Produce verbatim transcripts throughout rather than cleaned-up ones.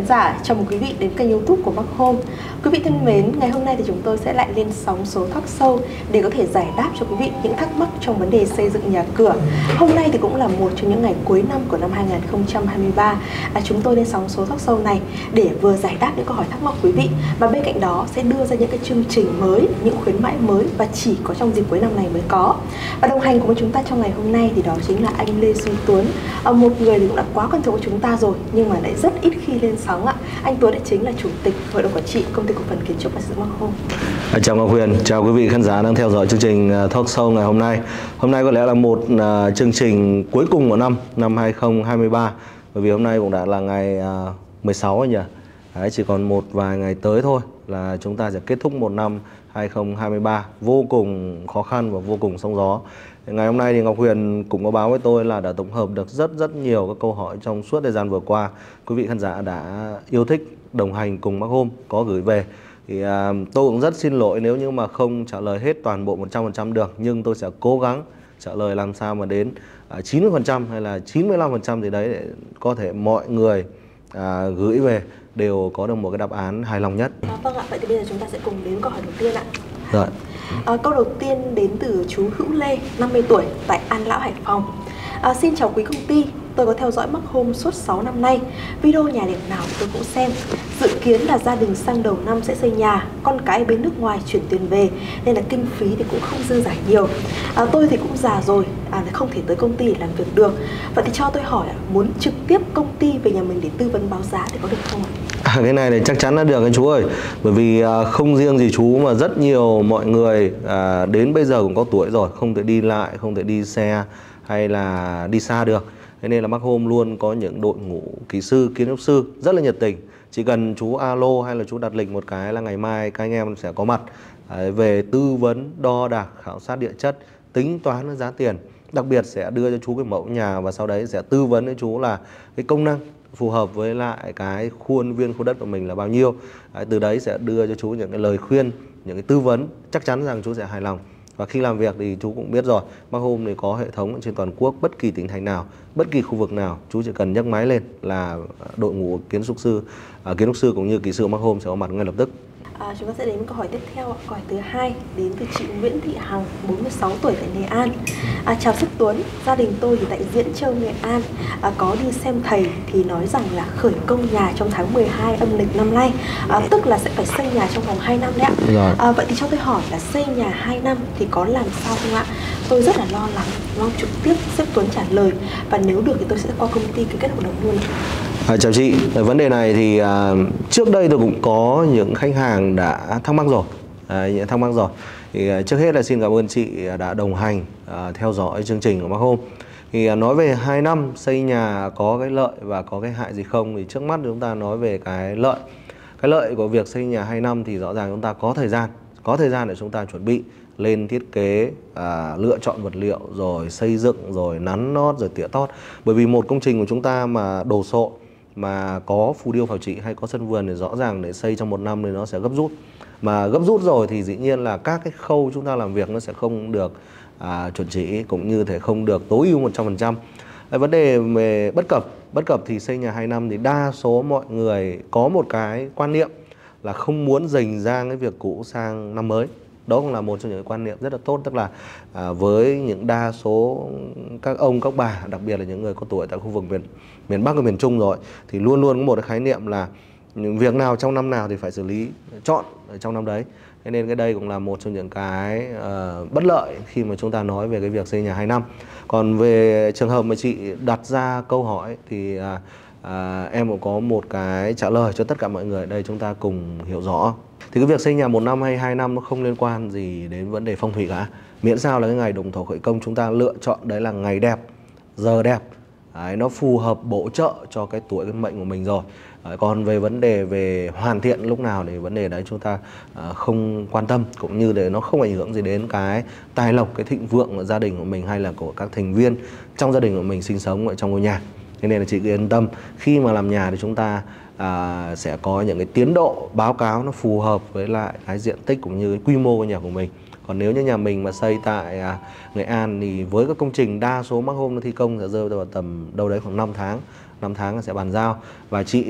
giả, chào mừng quý vị đến kênh YouTube của Mark Home. Quý vị thân mến, ngày hôm nay thì chúng tôi sẽ lại lên sóng số talk show để có thể giải đáp cho quý vị những thắc mắc trong vấn đề xây dựng nhà cửa. Hôm nay thì cũng là một trong những ngày cuối năm của năm hai nghìn không trăm hai mươi ba. À, chúng tôi lên sóng số talk show này để vừa giải đáp những câu hỏi thắc mắc của quý vị, và bên cạnh đó sẽ đưa ra những cái chương trình mới, những khuyến mãi mới và chỉ có trong dịp cuối năm này mới có. Và đồng hành cùng với chúng ta trong ngày hôm nay thì đó chính là anh Lê Duy Tuấn, à, một người thì cũng đã quá quen thuộc với chúng ta rồi nhưng mà lại rất ít khi lên sóng ạ. Anh Tuấn lại chính là chủ tịch hội đồng quản trị công ty cổ phần kiến trúc và xây dựng Mark Home. À, chào Ngọc Huyền, chào quý vị khán giả đang theo dõi chương trình talk show ngày hôm nay. Hôm nay có lẽ là một uh, chương trình cuối cùng của năm năm hai nghìn không trăm hai mươi ba, bởi vì hôm nay cũng đã là ngày uh, mười sáu rồi nhỉ. Đấy, chỉ còn một vài ngày tới thôi là chúng ta sẽ kết thúc một năm hai nghìn không trăm hai mươi ba vô cùng khó khăn và vô cùng sóng gió. Ngày hôm nay thì Ngọc Huyền cũng có báo với tôi là đã tổng hợp được rất rất nhiều các câu hỏi trong suốt thời gian vừa qua. Quý vị khán giả đã yêu thích đồng hành cùng Mark Home có gửi về. Thì à, tôi cũng rất xin lỗi nếu như mà không trả lời hết toàn bộ một trăm phần trăm được, nhưng tôi sẽ cố gắng trả lời làm sao mà đến à, chín mươi phần trăm hay là chín mươi lăm phần trăm gì đấy để có thể mọi người à, gửi về đều có được một cái đáp án hài lòng nhất. À, vâng ạ, vậy thì bây giờ chúng ta sẽ cùng đến câu hỏi đầu tiên ạ. Rồi. À, câu đầu tiên đến từ chú Hữu Lê, năm mươi tuổi, tại An Lão, Hải Phòng. À, xin chào quý công ty, tôi có theo dõi Mark Home suốt sáu năm nay. Video nhà đẹp nào tôi cũng xem. Dự kiến là gia đình sang đầu năm sẽ xây nhà, con cái bên nước ngoài chuyển tiền về, nên là kinh phí thì cũng không dư dả nhiều. À, tôi thì cũng già rồi, à, không thể tới công ty để làm việc được. Vậy thì cho tôi hỏi, muốn trực tiếp công ty về nhà mình để tư vấn báo giá thì có được không ạ? À, cái này thì chắc chắn là được anh chú ơi, bởi vì à, không riêng gì chú mà rất nhiều mọi người à, đến bây giờ cũng có tuổi rồi, không thể đi lại, không thể đi xe hay là đi xa được. Thế nên là Mark Home luôn có những đội ngũ kỹ sư, kiến trúc sư rất là nhiệt tình. Chỉ cần chú alo hay là chú đặt lịch một cái là ngày mai các anh em sẽ có mặt à, về tư vấn, đo đạc, khảo sát địa chất, tính toán giá tiền. Đặc biệt sẽ đưa cho chú cái mẫu nhà và sau đấy sẽ tư vấn với chú là cái công năng phù hợp với lại cái khuôn viên khu đất của mình là bao nhiêu. Đấy, từ đấy sẽ đưa cho chú những cái lời khuyên, những cái tư vấn chắc chắn rằng chú sẽ hài lòng. Và khi làm việc thì chú cũng biết rồi, Mark Home thì có hệ thống trên toàn quốc, bất kỳ tỉnh thành nào, bất kỳ khu vực nào, chú chỉ cần nhấc máy lên là đội ngũ kiến trúc sư, uh, kiến trúc sư cũng như kỹ sư Mark Home sẽ có mặt ngay lập tức. À, chúng ta sẽ đến câu hỏi tiếp theo, câu hỏi thứ hai đến từ chị Nguyễn Thị Hằng, bốn mươi sáu tuổi, tại Nghệ An. À, chào Sức Tuấn, gia đình tôi thì tại Diễn Châu, Nghệ An, à, có đi xem thầy thì nói rằng là khởi công nhà trong tháng mười hai âm lịch năm nay, à, tức là sẽ phải xây nhà trong vòng hai năm đấy ạ. À, vậy thì cho tôi hỏi là xây nhà hai năm thì có làm sao không ạ? Tôi rất là lo lắng, mong trực tiếp Sức Tuấn trả lời, và nếu được thì tôi sẽ qua công ty ký kết hợp đồng luôn. À, chào chị, vấn đề này thì à, trước đây tôi cũng có những khách hàng đã thắc mắc rồi, à, những thắc mắc rồi. Thì à, trước hết là xin cảm ơn chị đã đồng hành à, theo dõi chương trình của Mark Home. Thì à, nói về hai năm xây nhà có cái lợi và có cái hại gì không, thì trước mắt chúng ta nói về cái lợi. Cái lợi của việc xây nhà hai năm thì rõ ràng chúng ta có thời gian, có thời gian để chúng ta chuẩn bị lên thiết kế, à, lựa chọn vật liệu, rồi xây dựng, rồi nắn nót, rồi tỉa tót. Bởi vì một công trình của chúng ta mà đồ sộ, mà có phù điêu phào trị hay có sân vườn thì rõ ràng để xây trong một năm thì nó sẽ gấp rút. Mà gấp rút rồi thì dĩ nhiên là các cái khâu chúng ta làm việc nó sẽ không được à, chuẩn chỉ, cũng như thể không được tối ưu một trăm phần trăm. Vấn đề về bất cập, bất cập thì xây nhà hai năm thì đa số mọi người có một cái quan niệm là không muốn dành ra cái việc cũ sang năm mới. Đó cũng là một trong những quan niệm rất là tốt, tức là à, với những đa số các ông, các bà, đặc biệt là những người có tuổi tại khu vực miền, miền Bắc và miền Trung rồi, thì luôn luôn có một cái khái niệm là những việc nào trong năm nào thì phải xử lý chọn ở trong năm đấy. Thế nên cái đây cũng là một trong những cái uh, bất lợi khi mà chúng ta nói về cái việc xây nhà hai năm. Còn về trường hợp mà chị đặt ra câu hỏi thì uh, uh, em cũng có một cái trả lời cho tất cả mọi người ở đây chúng ta cùng hiểu rõ. Thì cái việc xây nhà một năm hay hai năm nó không liên quan gì đến vấn đề phong thủy cả. Miễn sao là cái ngày động thổ khởi công chúng ta lựa chọn đấy là ngày đẹp, giờ đẹp, đấy, nó phù hợp bổ trợ cho cái tuổi, cái mệnh của mình rồi. Đấy, còn về vấn đề về hoàn thiện lúc nào thì vấn đề đấy chúng ta à, không quan tâm, cũng như để nó không ảnh hưởng gì đến cái tài lộc, cái thịnh vượng của gia đình của mình hay là của các thành viên trong gia đình của mình sinh sống ở trong ngôi nhà. Thế nên là chị cứ yên tâm, khi mà làm nhà thì chúng ta à, sẽ có những cái tiến độ báo cáo nó phù hợp với lại cái diện tích cũng như cái quy mô của nhà của mình. Còn nếu như nhà mình mà xây tại à, Nghệ An thì với các công trình đa số Mark Home nó thi công sẽ rơi vào tầm đâu đấy khoảng năm tháng, năm tháng sẽ bàn giao. Và chị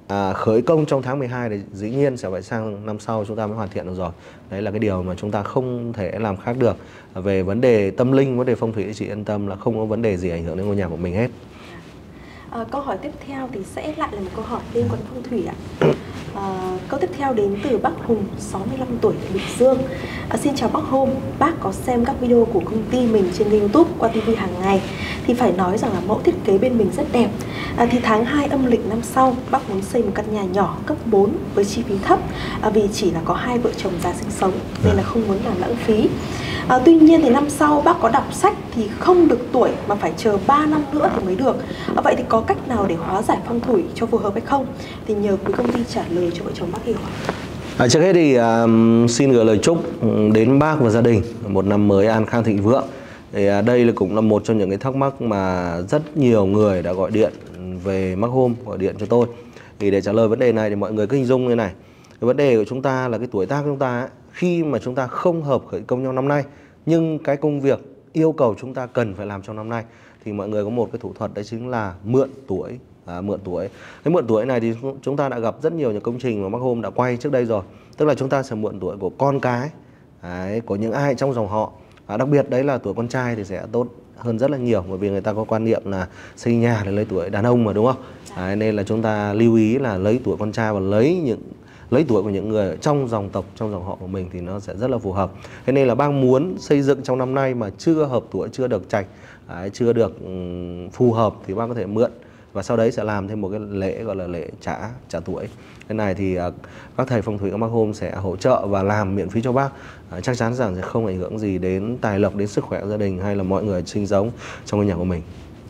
à, khởi công trong tháng mười hai thì dĩ nhiên sẽ phải sang năm sau chúng ta mới hoàn thiện được rồi. Đấy là cái điều mà chúng ta không thể làm khác được. Về vấn đề tâm linh, vấn đề phong thủy thì chị yên tâm là không có vấn đề gì ảnh hưởng đến ngôi nhà của mình hết. À, câu hỏi tiếp theo thì sẽ lại là một câu hỏi liên quan đến phong thủy ạ. À, câu tiếp theo đến từ bác Hùng, sáu mươi lăm tuổi, Bình Dương. À, xin chào bác Hôm, bác có xem các video của công ty mình trên YouTube qua ti vi hàng ngày thì phải nói rằng là mẫu thiết kế bên mình rất đẹp. À, thì tháng hai âm lịch năm sau bác muốn xây một căn nhà nhỏ cấp bốn với chi phí thấp, à, vì chỉ là có hai vợ chồng già sinh sống nên là không muốn làm lãng phí. À, tuy nhiên thì năm sau bác có đọc sách thì không được tuổi mà phải chờ ba năm nữa thì mới được. À, vậy thì có cách nào để hóa giải phong thủy cho phù hợp hay không? Thì nhờ quý công ty trả lời cho vợ chồng bác hiểu. À, trước hết thì uh, xin gửi lời chúc đến bác và gia đình một năm mới an khang thịnh vượng. Thì uh, đây là cũng là một trong những cái thắc mắc mà rất nhiều người đã gọi điện về Mark Home, gọi điện cho tôi. Thì để trả lời vấn đề này thì mọi người cứ hình dung như này. Cái vấn đề của chúng ta là cái tuổi tác của chúng ta ấy, khi mà chúng ta không hợp khởi công trong năm nay, nhưng cái công việc yêu cầu chúng ta cần phải làm trong năm nay, thì mọi người có một cái thủ thuật, đấy chính là mượn tuổi. À, mượn tuổi. Cái mượn tuổi này thì chúng ta đã gặp rất nhiều những công trình mà Mark Home đã quay trước đây rồi. Tức là chúng ta sẽ mượn tuổi của con cái, đấy, của những ai trong dòng họ. À, đặc biệt đấy là tuổi con trai thì sẽ tốt hơn rất là nhiều, bởi vì người ta có quan niệm là xây nhà để lấy tuổi đàn ông mà, đúng không? Đấy, nên là chúng ta lưu ý là lấy tuổi con trai và lấy những lấy tuổi của những người ở trong dòng tộc, trong dòng họ của mình thì nó sẽ rất là phù hợp. Thế nên là bác muốn xây dựng trong năm nay mà chưa hợp tuổi, chưa được trạch, đấy, chưa được um, phù hợp thì bác có thể mượn. Và sau đấy sẽ làm thêm một cái lễ gọi là lễ trả trả tuổi. Cái này thì uh, các thầy phong thủy của Mark Home sẽ hỗ trợ và làm miễn phí cho bác. Uh, chắc chắn rằng sẽ không ảnh hưởng gì đến tài lộc, đến sức khỏe gia đình hay là mọi người sinh sống trong ngôi nhà của mình.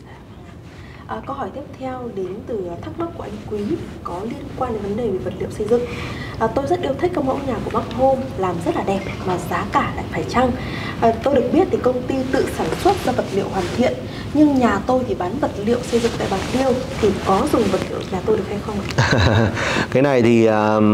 À, câu hỏi tiếp theo đến từ thắc mắc của anh Quý có liên quan đến vấn đề về vật liệu xây dựng. À, tôi rất yêu thích các mẫu nhà của Mark Home, làm rất là đẹp mà giá cả lại phải chăng. À, tôi được biết thì công ty tự sản xuất ra vật liệu hoàn thiện, nhưng nhà tôi thì bán vật liệu xây dựng tại Bạc Liêu, thì có dùng vật liệu nhà tôi được hay không? Cái này thì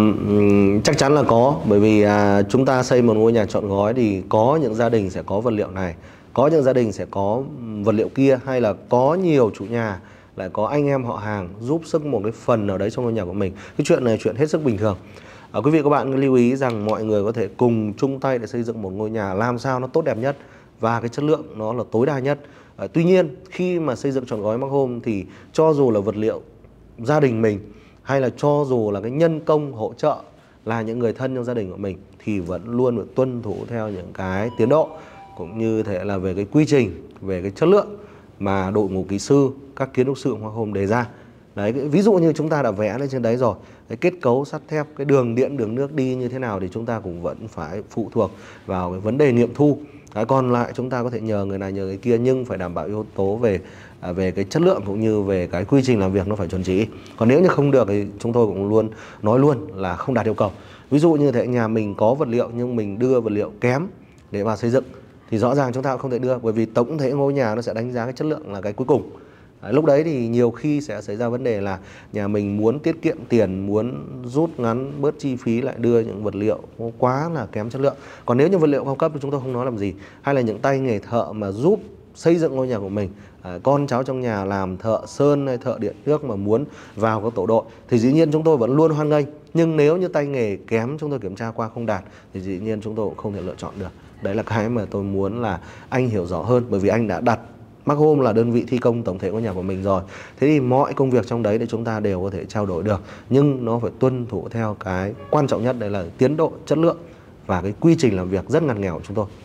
uh, chắc chắn là có, bởi vì uh, chúng ta xây một ngôi nhà trọn gói thì có những gia đình sẽ có vật liệu này, có những gia đình sẽ có vật liệu kia, hay là có nhiều chủ nhà lại có anh em họ hàng giúp sức một cái phần nào đấy trong ngôi nhà của mình. Cái chuyện này chuyện hết sức bình thường. À, quý vị các bạn lưu ý rằng mọi người có thể cùng chung tay để xây dựng một ngôi nhà làm sao nó tốt đẹp nhất và cái chất lượng nó là tối đa nhất. À, tuy nhiên khi mà xây dựng trọn gói Mark Home thì cho dù là vật liệu gia đình mình hay là cho dù là cái nhân công hỗ trợ là những người thân trong gia đình của mình thì vẫn luôn phải tuân thủ theo những cái tiến độ, cũng như thế là về cái quy trình, về cái chất lượng mà đội ngũ kỹ sư, các kiến trúc sư của Mark Home đề ra. Đấy, ví dụ như chúng ta đã vẽ lên trên đấy rồi, cái kết cấu sắt thép, cái đường điện, đường nước đi như thế nào thì chúng ta cũng vẫn phải phụ thuộc vào cái vấn đề nghiệm thu. Đấy, còn lại chúng ta có thể nhờ người này nhờ người kia, nhưng phải đảm bảo yếu tố về à, về cái chất lượng cũng như về cái quy trình làm việc nó phải chuẩn chỉ. Còn nếu như không được thì chúng tôi cũng luôn nói luôn là không đạt yêu cầu. Ví dụ như thế, nhà mình có vật liệu nhưng mình đưa vật liệu kém để vào xây dựng thì rõ ràng chúng ta cũng không thể đưa, bởi vì tổng thể ngôi nhà nó sẽ đánh giá cái chất lượng là cái cuối cùng. Đấy, lúc đấy thì nhiều khi sẽ xảy ra vấn đề là nhà mình muốn tiết kiệm tiền, muốn rút ngắn bớt chi phí lại đưa những vật liệu quá là kém chất lượng. Còn nếu như vật liệu cao cấp thì chúng tôi không nói làm gì, hay là những tay nghề thợ mà giúp xây dựng ngôi nhà của mình, à, con cháu trong nhà làm thợ sơn hay thợ điện nước mà muốn vào các tổ đội thì dĩ nhiên chúng tôi vẫn luôn hoan nghênh. Nhưng nếu như tay nghề kém, chúng tôi kiểm tra qua không đạt thì dĩ nhiên chúng tôi cũng không thể lựa chọn được. Đấy là cái mà tôi muốn là anh hiểu rõ hơn, bởi vì anh đã đặt Mark Home là đơn vị thi công tổng thể ngôi nhà của mình rồi. Thế thì mọi công việc trong đấy để chúng ta đều có thể trao đổi được, nhưng nó phải tuân thủ theo cái quan trọng nhất, đấy là tiến độ, chất lượng và cái quy trình làm việc rất ngặt nghèo của chúng tôi.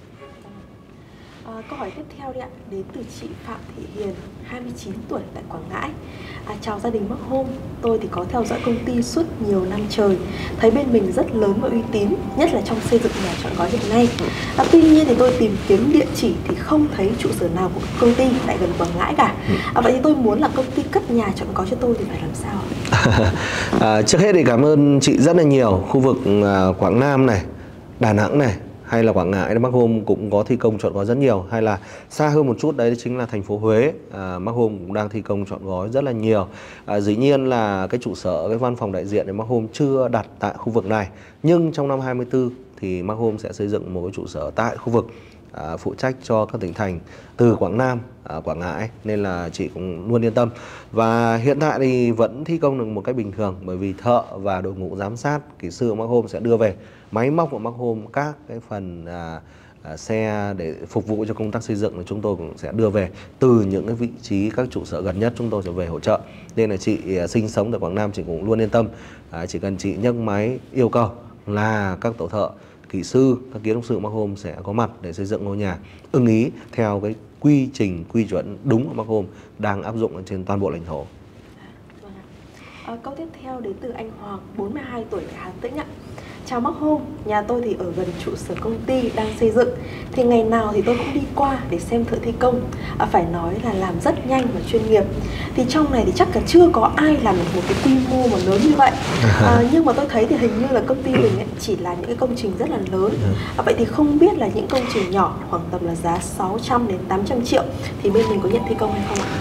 À, câu hỏi tiếp theo đi ạ, đến từ chị Phạm Thị Hiền, hai mươi chín tuổi, tại Quảng Ngãi. À, chào gia đình Mark Home, tôi thì có theo dõi công ty suốt nhiều năm trời, thấy bên mình rất lớn và uy tín, nhất là trong xây dựng nhà trọn gói hiện nay. À, tuy nhiên thì tôi tìm kiếm địa chỉ thì không thấy trụ sở nào của công ty tại gần Quảng Ngãi cả. À, vậy thì tôi muốn là công ty cất nhà trọn gói cho tôi thì phải làm sao? à, trước hết thì cảm ơn chị rất là nhiều. Khu vực uh, Quảng Nam này, Đà Nẵng này, hay là Quảng Ngãi, Mark Home cũng có thi công trọn gói rất nhiều. Hay là xa hơn một chút đấy chính là thành phố Huế, à, Mark Home cũng đang thi công trọn gói rất là nhiều. À, dĩ nhiên là cái trụ sở, cái văn phòng đại diện để Mark Home chưa đặt tại khu vực này, nhưng trong năm hai mươi tư thì Mark Home sẽ xây dựng một cái trụ sở tại khu vực à, phụ trách cho các tỉnh thành từ Quảng Nam, à, Quảng Ngãi, nên là chị cũng luôn yên tâm. Và hiện tại thì vẫn thi công được một cách bình thường, bởi vì thợ và đội ngũ giám sát, kỹ sư của Mark Home sẽ đưa về máy móc của Mark Home, các cái phần à, à, xe để phục vụ cho công tác xây dựng, chúng tôi cũng sẽ đưa về từ những cái vị trí các trụ sở gần nhất, chúng tôi sẽ về hỗ trợ. Nên là chị à, sinh sống tại Quảng Nam, chị cũng luôn yên tâm. À, chỉ cần chị nhấc máy yêu cầu là các tổ thợ, kỹ sư, các kiến trúc sư Mark Home sẽ có mặt để xây dựng ngôi nhà ưng ý theo cái quy trình, quy chuẩn đúng của Mark Home đang áp dụng trên toàn bộ lãnh thổ. À, câu tiếp theo đến từ anh Hoàng, bốn mươi hai tuổi, Hà Tĩnh ạ. Chào Mark Home, nhà tôi thì ở gần trụ sở công ty đang xây dựng, thì ngày nào thì tôi cũng đi qua để xem thợ thi công. À, phải nói là làm rất nhanh và chuyên nghiệp. Thì trong này thì chắc là chưa có ai làm được một cái quy mô mà lớn như vậy. À, nhưng mà tôi thấy thì hình như là công ty mình ấy chỉ là những cái công trình rất là lớn. À, vậy thì không biết là những công trình nhỏ khoảng tầm là giá sáu trăm đến tám trăm triệu thì bên mình có nhận thi công hay không ạ?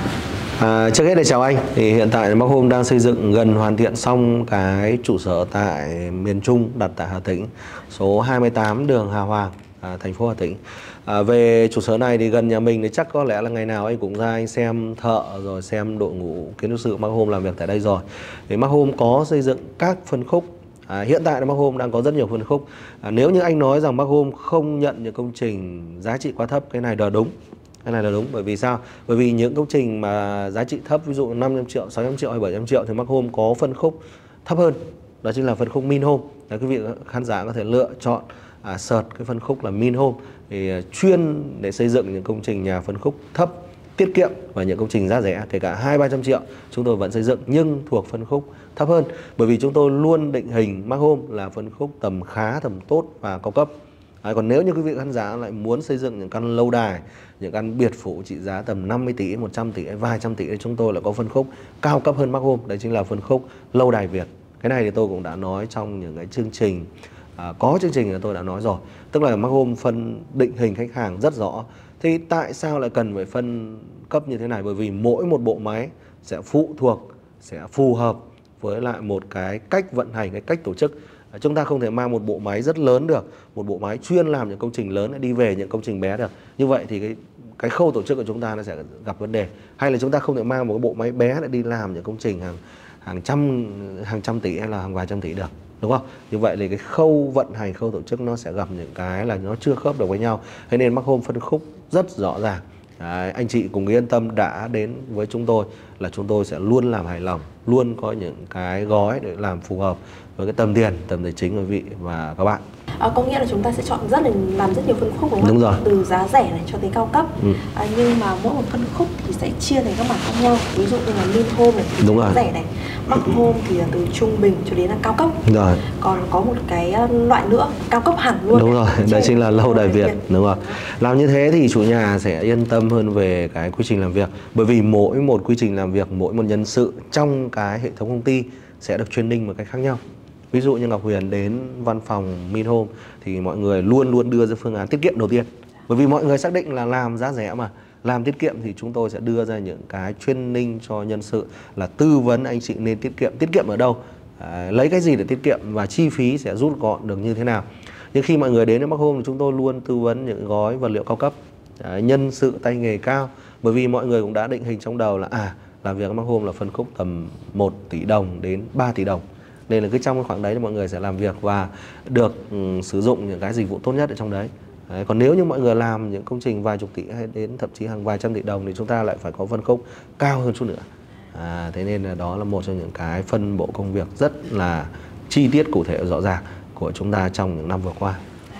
À, trước hết là chào anh. Thì hiện tại Mark Home đang xây dựng gần hoàn thiện xong cái trụ sở tại miền Trung, đặt tại Hà Tĩnh, số hai mươi tám đường Hà Hoàng, à, thành phố Hà Tĩnh. À, về trụ sở này thì gần nhà mình thì chắc có lẽ là ngày nào anh cũng ra anh xem thợ rồi xem đội ngũ kiến trúc sư Mark Home làm việc tại đây rồi. Thì Mark Home có xây dựng các phân khúc. À, hiện tại Mark Home đang có rất nhiều phân khúc. À, nếu như anh nói rằng Mark Home không nhận những công trình giá trị quá thấp, cái này là đúng. Cái này là đúng, bởi vì sao? Bởi vì những công trình mà giá trị thấp, ví dụ năm trăm triệu, sáu trăm triệu hay bảy trăm triệu thì Mark Home có phân khúc thấp hơn. Đó chính là phân khúc Min Home. Đấy, quý vị khán giả có thể lựa chọn à, search cái phân khúc là Min Home thì chuyên để xây dựng những công trình nhà phân khúc thấp, tiết kiệm và những công trình giá rẻ, kể cả hai ba trăm triệu chúng tôi vẫn xây dựng nhưng thuộc phân khúc thấp hơn, bởi vì chúng tôi luôn định hình Mark Home là phân khúc tầm khá, tầm tốt và cao cấp. À, còn nếu như quý vị khán giả lại muốn xây dựng những căn lâu đài, những căn biệt phủ trị giá tầm năm mươi tỷ, một trăm tỷ, vài trăm tỷ thì chúng tôi lại có phân khúc cao cấp hơn Mark Home, đấy chính là phân khúc lâu đài Việt. Cái này thì tôi cũng đã nói trong những cái chương trình, à, có chương trình là tôi đã nói rồi. Tức là Mark Home phân định hình khách hàng rất rõ. Thì tại sao lại cần phải phân cấp như thế này? Bởi vì mỗi một bộ máy sẽ phụ thuộc, sẽ phù hợp với lại một cái cách vận hành, cái cách tổ chức. Chúng ta không thể mang một bộ máy rất lớn được, một bộ máy chuyên làm những công trình lớn để đi về những công trình bé được. Như vậy thì cái cái khâu tổ chức của chúng ta nó sẽ gặp vấn đề. Hay là chúng ta không thể mang một cái bộ máy bé để đi làm những công trình hàng hàng trăm hàng trăm tỷ hay là hàng vài trăm tỷ được, đúng không? Như vậy thì cái khâu vận hành, khâu tổ chức nó sẽ gặp những cái là nó chưa khớp được với nhau. Thế nên Mark Home phân khúc rất rõ ràng. Đấy, anh chị cùng yên tâm đã đến với chúng tôi là chúng tôi sẽ luôn làm hài lòng, luôn có những cái gói để làm phù hợp với cái tầm tiền, tầm tài chính của quý vị và các bạn. À, có nghĩa là chúng ta sẽ chọn rất là làm rất nhiều phân khúc, đúng không? Đúng rồi. Từ giá rẻ này cho tới cao cấp. Ừ. À, nhưng mà mỗi một phân khúc thì sẽ chia thành các mảng khác nhau. Ví dụ như là Min Home này thì đúng giá rồi. rẻ này, Mark Home thì là từ trung bình cho đến là cao cấp. Rồi. Còn có một cái loại nữa cao cấp hẳn luôn. Đúng rồi, đây chính là lâu đài Việt, Việt. Đúng rồi. Làm như thế thì chủ nhà sẽ yên tâm hơn về cái quy trình làm việc, bởi vì mỗi một quy trình làm việc, mỗi một nhân sự trong cái hệ thống công ty sẽ được training một cách khác nhau. Ví dụ như Ngọc Huyền đến văn phòng Min Home thì mọi người luôn luôn đưa ra phương án tiết kiệm đầu tiên, bởi vì mọi người xác định là làm giá rẻ mà làm tiết kiệm thì chúng tôi sẽ đưa ra những cái training cho nhân sự là tư vấn anh chị nên tiết kiệm, tiết kiệm ở đâu, à, lấy cái gì để tiết kiệm và chi phí sẽ rút gọn được như thế nào. Nhưng khi mọi người đến với Mark Home thì chúng tôi luôn tư vấn những gói vật liệu cao cấp, à, nhân sự tay nghề cao, bởi vì mọi người cũng đã định hình trong đầu là à làm việc với Mark Home là phân khúc tầm một tỷ đồng đến ba tỷ đồng. Nên là cứ trong cái khoảng đấy thì mọi người sẽ làm việc và được um, sử dụng những cái dịch vụ tốt nhất ở trong đấy. Đấy. Còn nếu như mọi người làm những công trình vài chục tỷ hay đến thậm chí hàng vài trăm tỷ đồng thì chúng ta lại phải có phân khúc cao hơn chút nữa. À, thế nên là đó là một trong những cái phân bổ công việc rất là chi tiết, cụ thể, rõ ràng của chúng ta trong những năm vừa qua.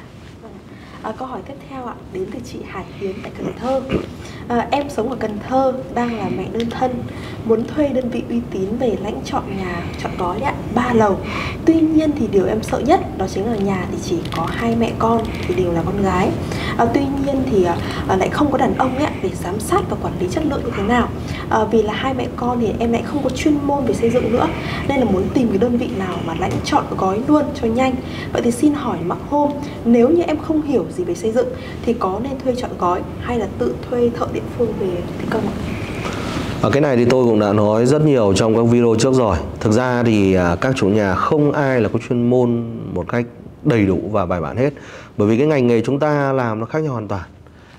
À, câu hỏi tiếp theo ạ, đến từ chị Hải Yến tại Cần Thơ. À, em sống ở Cần Thơ, đang là mẹ đơn thân, muốn thuê đơn vị uy tín về lãnh chọn nhà, chọn gói ạ, ba lầu. Tuy nhiên thì điều em sợ nhất đó chính là nhà thì chỉ có hai mẹ con thì đều là con gái. À, tuy nhiên thì à, lại không có đàn ông ấy để giám sát và quản lý chất lượng như thế nào. À, vì là hai mẹ con thì em lại không có chuyên môn về xây dựng nữa, nên là muốn tìm cái đơn vị nào mà lãnh chọn gói luôn cho nhanh. Vậy thì xin hỏi Mark Home, nếu như em không hiểu gì về xây dựng thì có nên thuê chọn gói hay là tự thuê thợ địa phương về thi công ạ? Ở cái này thì tôi cũng đã nói rất nhiều trong các video trước rồi. Thực ra thì các chủ nhà không ai là có chuyên môn một cách đầy đủ và bài bản hết, bởi vì cái ngành nghề chúng ta làm nó khác nhau hoàn toàn.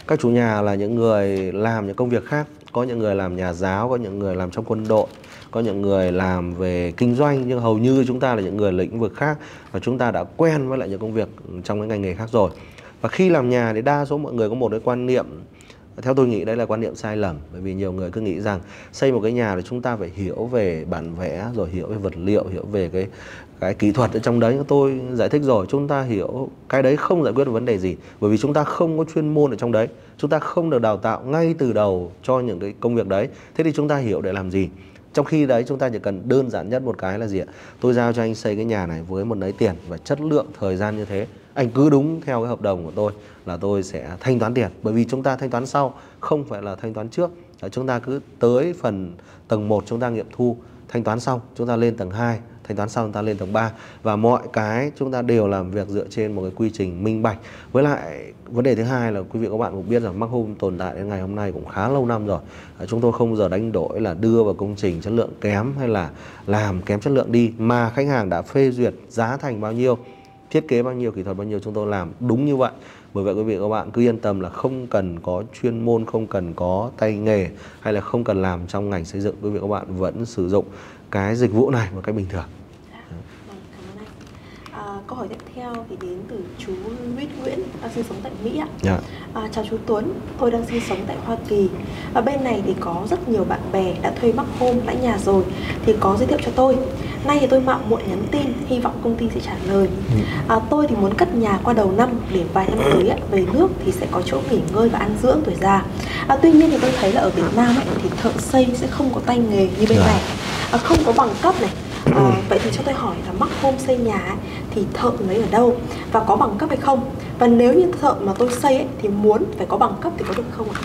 Các chủ nhà là những người làm những công việc khác, có những người làm nhà giáo, có những người làm trong quân đội, có những người làm về kinh doanh, nhưng hầu như chúng ta là những người lĩnh vực khác và chúng ta đã quen với lại những công việc trong cái ngành nghề khác rồi. Và khi làm nhà thì đa số mọi người có một cái quan niệm, theo tôi nghĩ đây là quan niệm sai lầm, bởi vì nhiều người cứ nghĩ rằng xây một cái nhà thì chúng ta phải hiểu về bản vẽ, rồi hiểu về vật liệu, hiểu về cái cái kỹ thuật ở trong đấy. Tôi giải thích rồi, chúng ta hiểu cái đấy không giải quyết được vấn đề gì, bởi vì chúng ta không có chuyên môn ở trong đấy, chúng ta không được đào tạo ngay từ đầu cho những cái công việc đấy. Thế thì chúng ta hiểu để làm gì? Trong khi đấy chúng ta chỉ cần đơn giản nhất một cái là gì ạ? Tôi giao cho anh xây cái nhà này với một nấy tiền và chất lượng thời gian như thế, anh cứ đúng theo cái hợp đồng của tôi là tôi sẽ thanh toán tiền. Bởi vì chúng ta thanh toán sau, không phải là thanh toán trước. Chúng ta cứ tới phần tầng một chúng ta nghiệm thu, thanh toán xong chúng ta lên tầng hai, thanh toán xong chúng ta lên tầng ba. Và mọi cái chúng ta đều làm việc dựa trên một cái quy trình minh bạch. Với lại vấn đề thứ hai là quý vị các bạn cũng biết rằng Mark Home tồn tại đến ngày hôm nay cũng khá lâu năm rồi. Chúng tôi không bao giờ đánh đổi là đưa vào công trình chất lượng kém hay là làm kém chất lượng đi, mà khách hàng đã phê duyệt giá thành bao nhiêu, thiết kế bao nhiêu, kỹ thuật bao nhiêu, chúng tôi làm đúng như vậy. Bởi vậy quý vị và các bạn cứ yên tâm là không cần có chuyên môn, không cần có tay nghề hay là không cần làm trong ngành xây dựng, quý vị và các bạn vẫn sử dụng cái dịch vụ này một cách bình thường. À, câu hỏi tiếp theo thì đến từ chú Luis Nguyễn, đang sinh sống tại Mỹ ạ. Yeah. À, chào chú Tuấn, tôi đang sinh sống tại Hoa Kỳ. Và bên này thì có rất nhiều bạn bè đã thuê Mark Home lãnh nhà rồi, thì có giới thiệu cho tôi. Nay thì tôi mạo muội nhắn tin, hy vọng công ty sẽ trả lời. À, tôi thì muốn cất nhà qua đầu năm để vài năm tới về nước thì sẽ có chỗ nghỉ ngơi và ăn dưỡng tuổi già. À, tuy nhiên thì tôi thấy là ở Việt Nam ấy, thì thợ xây sẽ không có tay nghề như bên Yeah. này, à, không có bằng cấp này. À, vậy thì cho tôi hỏi là Mark Home xây nhà ấy, thì thợ lấy ở đâu và có bằng cấp hay không? Và nếu như thợ mà tôi xây ấy, thì muốn phải có bằng cấp thì có được không ạ?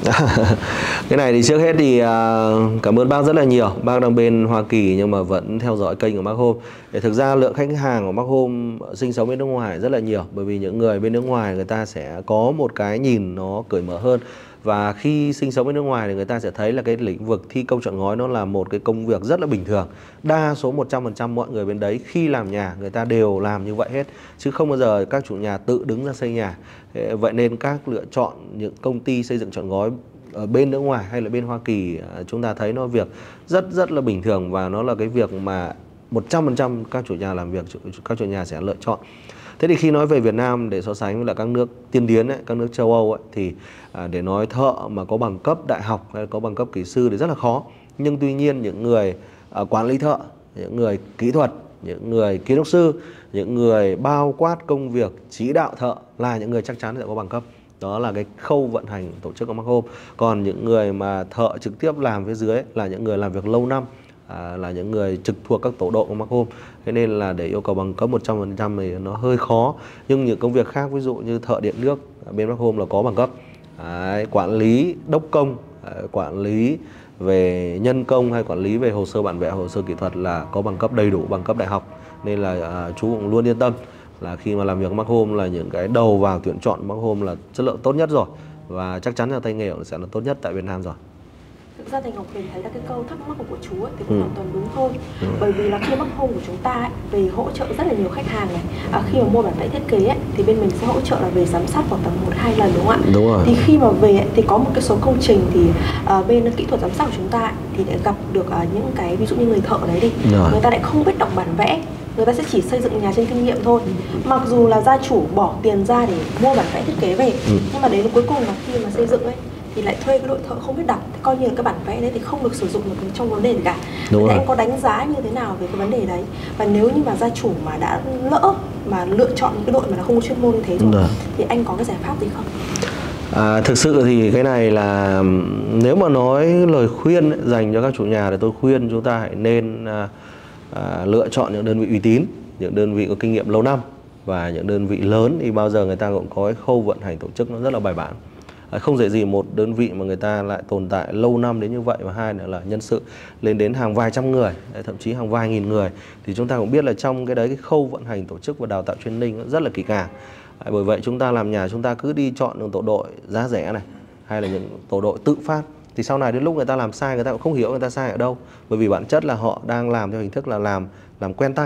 Cái này thì trước hết thì cảm ơn bác rất là nhiều. Bác đang bên Hoa Kỳ nhưng mà vẫn theo dõi kênh của Mark Home. Để thực ra lượng khách hàng của Mark Home sinh sống bên nước ngoài rất là nhiều, bởi vì những người bên nước ngoài người ta sẽ có một cái nhìn nó cởi mở hơn. Và khi sinh sống bên nước ngoài thì người ta sẽ thấy là cái lĩnh vực thi công chọn gói nó là một cái công việc rất là bình thường. Đa số một trăm phần trăm mọi người bên đấy khi làm nhà người ta đều làm như vậy hết, chứ không bao giờ các chủ nhà tự đứng ra xây nhà. Vậy nên các lựa chọn những công ty xây dựng chọn gói ở bên nước ngoài hay là bên Hoa Kỳ, chúng ta thấy nó việc rất rất là bình thường, và nó là cái việc mà một trăm phần trăm các chủ nhà làm việc, các chủ nhà sẽ lựa chọn. Thế thì khi nói về Việt Nam để so sánh với lại các nước tiên tiến ấy, các nước châu Âu ấy, thì à, để nói thợ mà có bằng cấp đại học hay có bằng cấp kỹ sư thì rất là khó. Nhưng tuy nhiên những người à, quản lý thợ, những người kỹ thuật, những người kiến trúc sư, những người bao quát công việc chỉ đạo thợ là những người chắc chắn sẽ có bằng cấp. Đó là cái khâu vận hành tổ chức của Mark Home. Còn những người mà thợ trực tiếp làm phía dưới ấy, là những người làm việc lâu năm, À, là những người trực thuộc các tổ độ của Mark Home. Thế nên là để yêu cầu bằng cấp một trăm phần trăm thì nó hơi khó. Nhưng những công việc khác, ví dụ như thợ điện nước, bên Mark Home là có bằng cấp. Đấy, quản lý đốc công, đấy, quản lý về nhân công hay quản lý về hồ sơ bản vẽ, hồ sơ kỹ thuật là có bằng cấp đầy đủ, bằng cấp đại học. Nên là à, chú cũng luôn yên tâm là khi mà làm việc Mark Home là những cái đầu vào tuyển chọn Mark Home là chất lượng tốt nhất rồi. Và chắc chắn là tay nghề sẽ là tốt nhất tại Việt Nam rồi. Thực ra thì Ngọc Huyền thấy là cái câu thắc mắc của chú ấy thì cũng ừ. hoàn toàn đúng thôi. ừ. Bởi vì là khi Mark Home của chúng ta ấy, về hỗ trợ rất là nhiều khách hàng này, à, khi mà mua bản vẽ thiết kế ấy, thì bên mình sẽ hỗ trợ là về giám sát khoảng tầm một hai lần, đúng không ạ? Đúng rồi. Thì khi mà về ấy, thì có một cái số công trình thì à, bên kỹ thuật giám sát của chúng ta ấy, thì lại gặp được à, những cái ví dụ như người thợ đấy đi, rồi. người ta lại không biết đọc bản vẽ, người ta sẽ chỉ xây dựng nhà trên kinh nghiệm thôi. Mặc dù là gia chủ bỏ tiền ra để mua bản vẽ thiết kế về, ừ. nhưng mà đến cuối cùng là khi mà xây dựng ấy thì lại thuê cái đội thợ không biết đọc, thì coi như là cái bản vẽ đấy thì không được sử dụng được trong vấn đề gì cả. Vậy anh có đánh giá như thế nào về cái vấn đề đấy? Và nếu như mà gia chủ mà đã lỡ mà lựa chọn những cái đội mà nó không có chuyên môn như thế rồi, Được. thì anh có cái giải pháp gì không? À, thực sự thì cái này là nếu mà nói lời khuyên ấy, dành cho các chủ nhà thì tôi khuyên chúng ta hãy nên à, à, lựa chọn những đơn vị uy tín, những đơn vị có kinh nghiệm lâu năm, và những đơn vị lớn thì bao giờ người ta cũng có cái khâu vận hành tổ chức nó rất là bài bản. Không dễ gì một đơn vị mà người ta lại tồn tại lâu năm đến như vậy, và hai nữa là nhân sự lên đến hàng vài trăm người, thậm chí hàng vài nghìn người, thì chúng ta cũng biết là trong cái đấy cái khâu vận hành tổ chức và đào tạo training rất là kỹ càng. Bởi vậy chúng ta làm nhà chúng ta cứ đi chọn những tổ đội giá rẻ này, hay là những tổ đội tự phát, thì sau này đến lúc người ta làm sai người ta cũng không hiểu người ta sai ở đâu, bởi vì bản chất là họ đang làm theo hình thức là làm làm quen tay,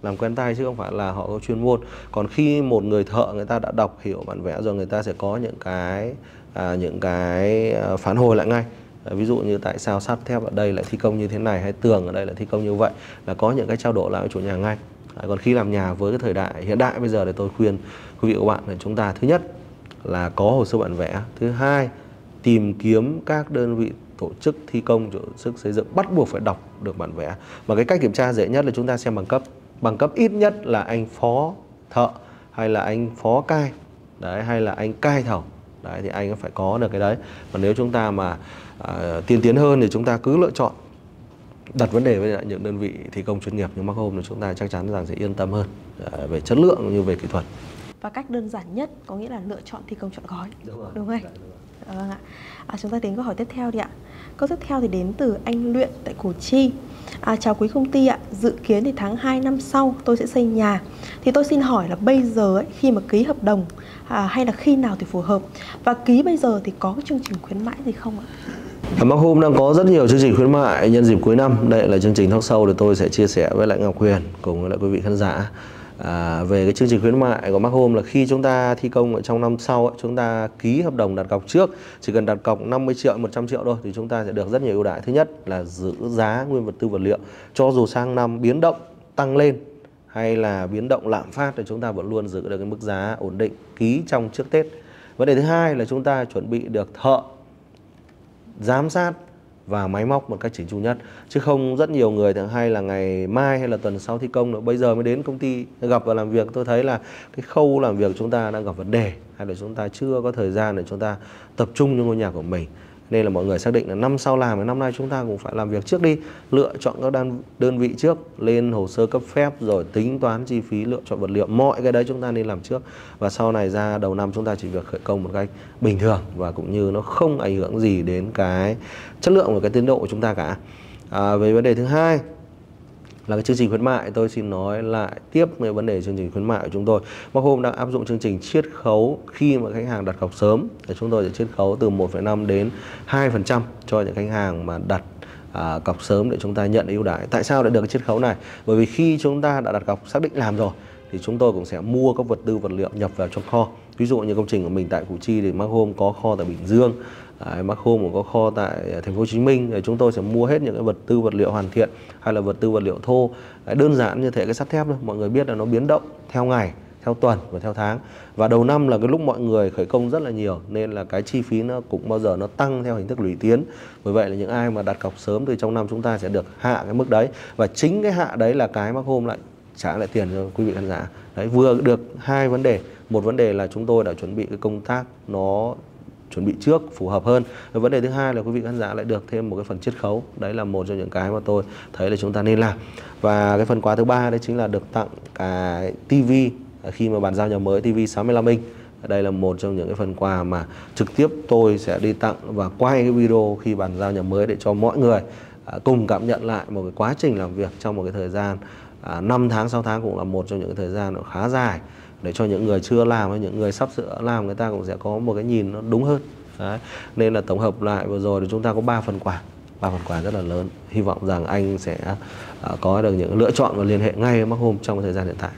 làm quen tay chứ không phải là họ có chuyên môn. Còn khi một người thợ người ta đã đọc hiểu bản vẽ rồi, người ta sẽ có những cái à, những cái phản hồi lại ngay. Ví dụ như tại sao sắt thép ở đây lại thi công như thế này, hay tường ở đây lại thi công như vậy, là có những cái trao đổi lại với chủ nhà ngay. À, còn khi làm nhà với cái thời đại hiện đại bây giờ thì tôi khuyên quý vị và các bạn là chúng ta thứ nhất là có hồ sơ bản vẽ, thứ hai tìm kiếm các đơn vị tổ chức thi công, tổ chức xây dựng bắt buộc phải đọc được bản vẽ. Và cái cách kiểm tra dễ nhất là chúng ta xem bằng cấp. Bằng cấp ít nhất là anh phó thợ hay là anh phó cai đấy, hay là anh cai thầu đấy, thì anh phải có được cái đấy. Và nếu chúng ta mà à, tiên tiến hơn thì chúng ta cứ lựa chọn đặt vấn đề với những đơn vị thi công chuyên nghiệp như Mark Home, thì chúng ta chắc chắn rằng sẽ yên tâm hơn à, về chất lượng cũng như về kỹ thuật. Và cách đơn giản nhất có nghĩa là lựa chọn thi công trọn gói. Đúng rồi. Đúng không? Dạ, đúng rồi. Vâng ạ. À, chúng ta đến câu hỏi tiếp theo đi ạ. Câu tiếp theo thì đến từ anh Luyện tại Củ Chi. À, chào quý công ty ạ. Dự kiến thì tháng hai năm sau tôi sẽ xây nhà. Thì tôi xin hỏi là bây giờ ấy, khi mà ký hợp đồng à, hay là khi nào thì phù hợp? Và ký bây giờ thì có cái chương trình khuyến mãi gì không ạ? Mark Home đang có rất nhiều chương trình khuyến mại nhân dịp cuối năm. Đây là chương trình talk show thì tôi sẽ chia sẻ với lại Ngọc Huyền cùng với lại quý vị khán giả. À, về cái chương trình khuyến mại của Mark Home là khi chúng ta thi công ở trong năm sau ấy, chúng ta ký hợp đồng đặt cọc trước, chỉ cần đặt cọc năm mươi triệu, một trăm triệu thôi thì chúng ta sẽ được rất nhiều ưu đãi. Thứ nhất là giữ giá nguyên vật tư vật liệu, cho dù sang năm biến động tăng lên hay là biến động lạm phát thì chúng ta vẫn luôn giữ được cái mức giá ổn định ký trong trước Tết. Vấn đề thứ hai là chúng ta chuẩn bị được thợ, giám sát và máy móc một cách chỉnh chu nhất. Chứ không rất nhiều người thường hay là ngày mai hay là tuần sau thi công nữa, bây giờ mới đến công ty gặp và làm việc. Tôi thấy là cái khâu làm việc chúng ta đang gặp vấn đề, hay là chúng ta chưa có thời gian để chúng ta tập trung cho ngôi nhà của mình. Nên là mọi người xác định là năm sau làm, năm nay chúng ta cũng phải làm việc trước đi, lựa chọn các đơn, đơn vị trước, lên hồ sơ cấp phép rồi tính toán chi phí, lựa chọn vật liệu, mọi cái đấy chúng ta nên làm trước. Và sau này ra đầu năm chúng ta chỉ việc khởi công một cách bình thường và cũng như nó không ảnh hưởng gì đến cái chất lượng và cái tiến độ của chúng ta cả. À, về vấn đề thứ hai là cái chương trình khuyến mại, tôi xin nói lại tiếp về vấn đề chương trình khuyến mại của chúng tôi. Mark Home đang áp dụng chương trình chiết khấu khi mà khách hàng đặt cọc sớm, thì chúng tôi sẽ chiết khấu từ một phẩy năm đến hai phần trăm cho những khách hàng mà đặt à, cọc sớm để chúng ta nhận ưu đãi. Tại sao lại được cái chiết khấu này? Bởi vì khi chúng ta đã đặt cọc xác định làm rồi thì chúng tôi cũng sẽ mua các vật tư vật liệu nhập vào trong kho. Ví dụ như công trình của mình tại Củ Chi thì Mark Home có kho tại Bình Dương, Đấy, Mark Home cũng có kho tại thành phố Hồ Chí Minh. Thì chúng tôi sẽ mua hết những cái vật tư vật liệu hoàn thiện hay là vật tư vật liệu thô. Đấy, đơn giản như thế cái sắt thép thôi, mọi người biết là nó biến động theo ngày, theo tuần và theo tháng. Và đầu năm là cái lúc mọi người khởi công rất là nhiều, nên là cái chi phí nó cũng bao giờ nó tăng theo hình thức lũy tiến. Bởi vậy là những ai mà đặt cọc sớm thì trong năm chúng ta sẽ được hạ cái mức đấy. Và chính cái hạ đấy là cái Mark Home lại trả lại tiền cho quý vị khán giả. Đấy, vừa được hai vấn đề. Một vấn đề là chúng tôi đã chuẩn bị cái công tác nó chuẩn bị trước phù hợp hơn. Và vấn đề thứ hai là quý vị khán giả lại được thêm một cái phần chiết khấu. Đấy là một trong những cái mà tôi thấy là chúng ta nên làm. Và cái phần quà thứ ba đấy chính là được tặng cái tivi khi mà bàn giao nhà mới, tivi sáu mươi lăm inch. Đây là một trong những cái phần quà mà trực tiếp tôi sẽ đi tặng và quay cái video khi bàn giao nhà mới để cho mọi người cùng cảm nhận lại một cái quá trình làm việc trong một cái thời gian À, năm tháng, sáu tháng cũng là một trong những thời gian khá dài, để cho những người chưa làm hay những người sắp sửa làm người ta cũng sẽ có một cái nhìn nó đúng hơn. Đấy. Nên là tổng hợp lại vừa rồi thì chúng ta có ba phần quà, ba phần quà rất là lớn. Hy vọng rằng anh sẽ uh, có được những lựa chọn và liên hệ ngay với Mark Home trong cái thời gian hiện tại.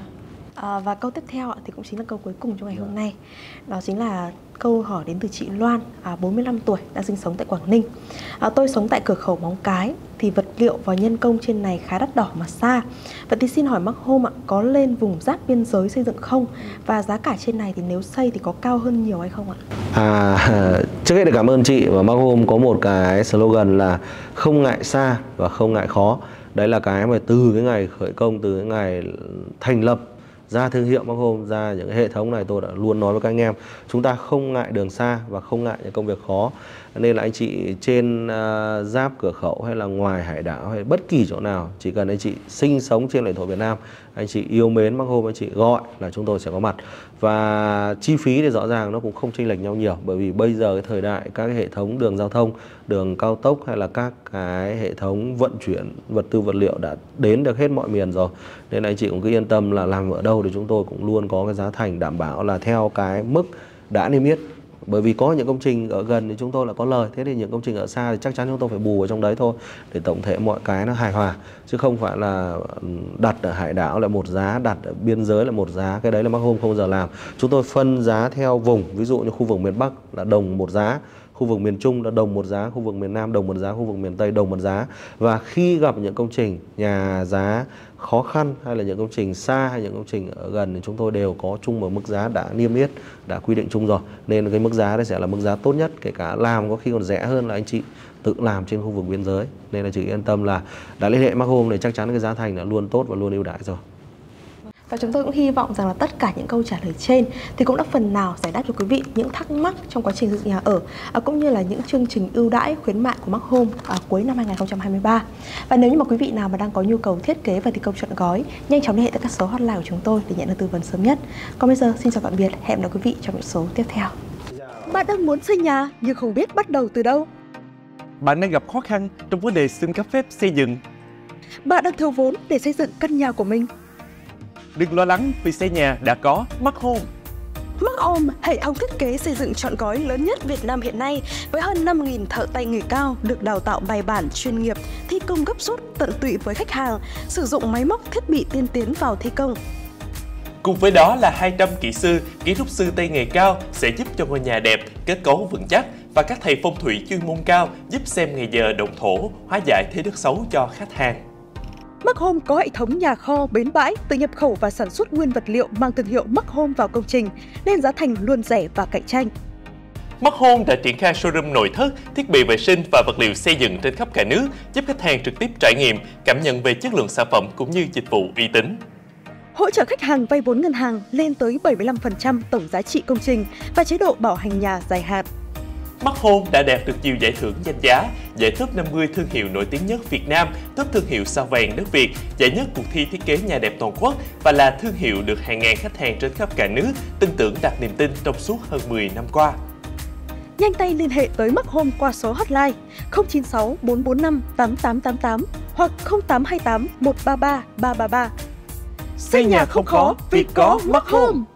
À, và câu tiếp theo thì cũng chính là câu cuối cùng trong ngày hôm nay. Đó chính là câu hỏi đến từ chị Loan, à, bốn mươi lăm tuổi, đang sinh sống tại Quảng Ninh. À, tôi sống tại cửa khẩu Móng Cái, thì vật liệu và nhân công trên này khá đắt đỏ mà xa. Vậy thì xin hỏi Mark Home ạ, có lên vùng giáp biên giới xây dựng không? Và giá cả trên này thì nếu xây thì có cao hơn nhiều hay không ạ? À, trước hết thì cảm ơn chị. Và Mark Home có một cái slogan là không ngại xa và không ngại khó. Đấy là cái mà từ cái ngày khởi công, từ cái ngày thành lập ra thương hiệu Mark Home, ra những cái hệ thống này, tôi đã luôn nói với các anh em, chúng ta không ngại đường xa và không ngại những công việc khó. Nên là anh chị trên uh, giáp cửa khẩu hay là ngoài hải đảo hay bất kỳ chỗ nào, chỉ cần anh chị sinh sống trên lãnh thổ Việt Nam, anh chị yêu mến Mark Home, anh chị gọi là chúng tôi sẽ có mặt. Và chi phí thì rõ ràng nó cũng không chênh lệch nhau nhiều, bởi vì bây giờ cái thời đại các cái hệ thống đường giao thông, đường cao tốc hay là các cái hệ thống vận chuyển vật tư vật liệu đã đến được hết mọi miền rồi. Nên anh chị cũng cứ yên tâm là làm ở đâu thì chúng tôi cũng luôn có cái giá thành đảm bảo là theo cái mức đã niêm yết Bởi vì có những công trình ở gần thì chúng tôi là có lời, thế thì những công trình ở xa thì chắc chắn chúng tôi phải bù ở trong đấy thôi, để tổng thể mọi cái nó hài hòa, chứ không phải là đặt ở hải đảo là một giá, đặt ở biên giới là một giá, cái đấy là Mắc Home không bao giờ làm. Chúng tôi phân giá theo vùng, ví dụ như khu vực miền Bắc là đồng một giá, khu vực miền Trung là đồng một giá, khu vực miền Nam đồng một giá, khu vực miền Tây đồng một giá. Và khi gặp những công trình nhà giá khó khăn hay là những công trình xa hay những công trình ở gần thì chúng tôi đều có chung một mức giá đã niêm yết, đã quy định chung rồi. Nên cái mức giá đấy sẽ là mức giá tốt nhất, kể cả làm có khi còn rẻ hơn là anh chị tự làm trên khu vực biên giới. Nên là chị yên tâm là đã liên hệ Mắc Home thì chắc chắn cái giá thành là luôn tốt và luôn ưu đãi rồi. Và chúng tôi cũng hy vọng rằng là tất cả những câu trả lời trên thì cũng đã phần nào giải đáp cho quý vị những thắc mắc trong quá trình dựng nhà ở, à, cũng như là những chương trình ưu đãi khuyến mại của Mắc Home à, cuối năm hai nghìn không trăm hai mươi ba. Và nếu như mà quý vị nào mà đang có nhu cầu thiết kế và thi công trọn gói, nhanh chóng liên hệ tới các số hotline của chúng tôi để nhận được tư vấn sớm nhất. Còn bây giờ xin chào tạm biệt, hẹn gặp quý vị trong những số tiếp theo. Bạn đang muốn xây nhà nhưng không biết bắt đầu từ đâu. Bạn đang gặp khó khăn trong vấn đề xin cấp phép xây dựng. Bạn đang thiếu vốn để xây dựng căn nhà của mình. Đừng lo lắng vì xây nhà đã có Mắc Home. Mắc Home, hệ thống thiết kế xây dựng trọn gói lớn nhất Việt Nam hiện nay, với hơn năm nghìn thợ tay nghề cao được đào tạo bài bản chuyên nghiệp, thi công gấp rút tận tụy với khách hàng, sử dụng máy móc thiết bị tiên tiến vào thi công. Cùng với đó là hai trăm kỹ sư, kiến trúc sư tay nghề cao sẽ giúp cho ngôi nhà đẹp, kết cấu vững chắc, và các thầy phong thủy chuyên môn cao giúp xem ngày giờ động thổ, hóa giải thế đất xấu cho khách hàng. Mắc Home có hệ thống nhà kho, bến bãi, tự nhập khẩu và sản xuất nguyên vật liệu mang thương hiệu Mắc Home vào công trình, nên giá thành luôn rẻ và cạnh tranh. Mắc Home đã triển khai showroom nội thất, thiết bị vệ sinh và vật liệu xây dựng trên khắp cả nước, giúp khách hàng trực tiếp trải nghiệm, cảm nhận về chất lượng sản phẩm cũng như dịch vụ uy tín. Hỗ trợ khách hàng vay vốn ngân hàng lên tới bảy mươi lăm phần trăm tổng giá trị công trình và chế độ bảo hành nhà dài hạn. Mắc Home đã đạt được nhiều giải thưởng danh giá, giải top năm mươi thương hiệu nổi tiếng nhất Việt Nam, top thương hiệu sao vàng đất Việt, giải nhất cuộc thi thiết kế nhà đẹp toàn quốc và là thương hiệu được hàng ngàn khách hàng trên khắp cả nước tin tưởng đặt niềm tin trong suốt hơn mười năm qua. Nhanh tay liên hệ tới Mắc Home qua số hotline không chín sáu bốn bốn năm tám tám tám tám hoặc không tám hai tám một ba ba ba ba ba. Xây nhà không khó vì có Mắc Home.